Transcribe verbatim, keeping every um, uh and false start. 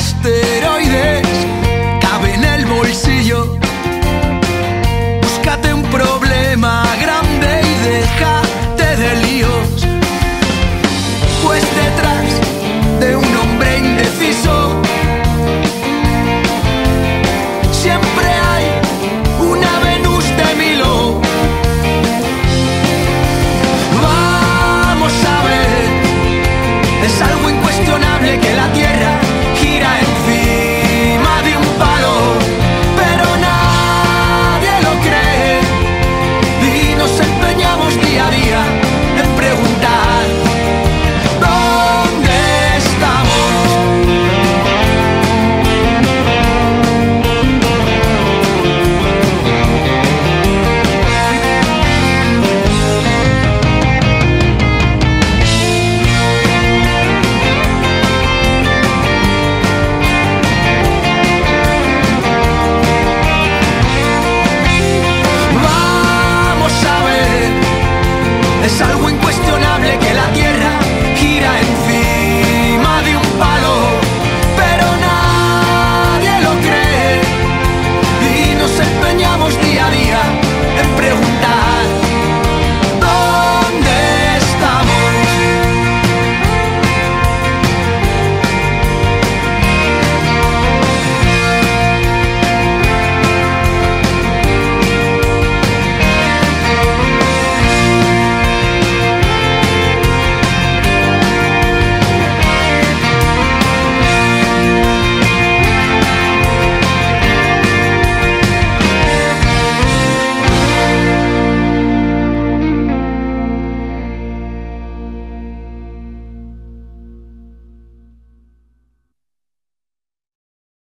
asteroides cabe en el bolsillo. Búscate un problema grande y déjate de líos, pues detrás de un hombre indeciso siempre hay una Venus de Milo. Vamos a ver, es algo incuestionable que la Tierra gira encima de un palo, pero nadie lo cree y nos empeñamos día a día en preguntar ¿dónde estamos? Es algo incuestionable que la Tierra